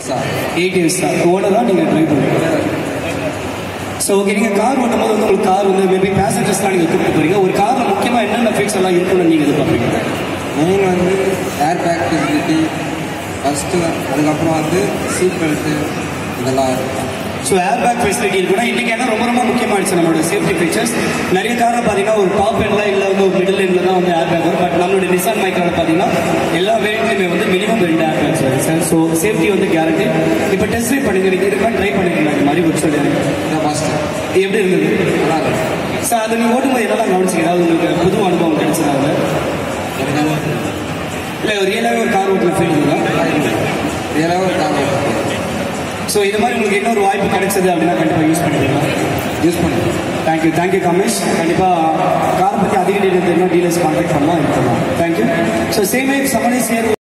8 years தான் ஓட தான் நீங்கள் ட்ரைவ் பண்ணுறீங்க. ஸோ ஓகே, நீங்கள் கார் ஓட்டும் போது வந்து உங்களுக்கு கார் வந்து மேபி பேசஞ்சர்ஸ்லாம் நீங்கள் கூப்பிட்டு போகிறீங்க. ஒரு காரில் முக்கியமாக என்னென்ன ஃபீச்சர்ஸ் எல்லாம் இருக்குன்னு நீங்கள் எதிர்பார்ப்பீங்க? மெயின் வந்து ஏர் பேக் ஃபெசிலிட்டி ஃபஸ்ட்டு, அதுக்கப்புறம் வந்து சீட் பெல்ட்டு இதெல்லாம் இருக்கும். ஸோ ஏர் பேக் ஃபெசிலிட்டி இருக்குன்னா இன்றைக்கி என்ன ரொம்ப ரொம்ப முக்கியமாகிடுச்சு நம்மளோட சேஃப்டி ஃபீச்சர்ஸ். நிறைய காரில் பார்த்தீங்கன்னா ஒரு டாப் எண்ட்லாம் இல்லை, வந்து ஒரு மிடில் எண்டில் தான் வந்து ஏர் பேக் வரும். பட் நம்மளுடைய நிசான் மைக்ரோவில் பார்த்தீங்கன்னா எல்லா வேரியண்ட்லையுமே வந்து மினிமம் 2 ஏர் பேக்ஸ் வருது சார். ஸோ சேஃப்டி வந்து கேரண்டி. இப்போ டெஸ்ட் ட்ரைவ் பண்ணுங்க, நீங்கள் இதுக்காக ட்ரை பண்ணிருக்கீங்க அந்த மாதிரி ஒரு சொல்லுங்க. எப்படி இருந்தது? நல்லா இருக்கும் சார். அது நீங்கள் ஓட்டும்போது என்னெல்லாம் கவனிச்சிங்க? அதாவது உங்களுக்கு புது அனுபவம் கிடைச்சதாங்க இல்லை ரியலாகவே ஒரு கார் ஓட்டுல ஃபீல் இருந்தா? ரியலாகவே ஒரு கார் ஓட்டு. ஸோ இது மாதிரி உங்களுக்கு இன்னொரு வாய்ப்பு கிடைச்சது அப்படின்னா கண்டிப்பாக யூஸ் பண்ணிக்கலாம். யூஸ் பண்ணுங்க. தேங்க்யூ கமேஷ். கண்டிப்பாக காரை பற்றி அதிக டீலர் தெரியும், டீலர்ஸ் கான்டாக்ட் பண்ணலாம், இது பண்ணலாம். தேங்க்யூ. ஸோ சேம் சமனி சேர்